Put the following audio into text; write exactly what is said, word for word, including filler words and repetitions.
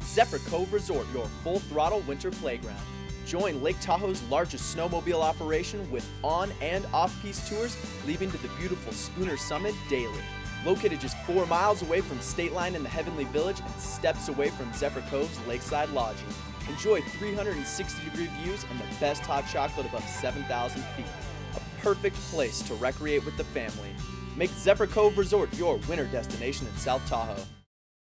Zephyr Cove Resort, your full-throttle winter playground. Join Lake Tahoe's largest snowmobile operation with on- and off-piste tours leading to the beautiful Spooner Summit daily. Located just four miles away from State Line in the Heavenly Village and steps away from Zephyr Cove's lakeside lodging. Enjoy three hundred sixty degree views and the best hot chocolate above seven thousand feet. A perfect place to recreate with the family. Make Zephyr Cove Resort your winter destination in South Tahoe.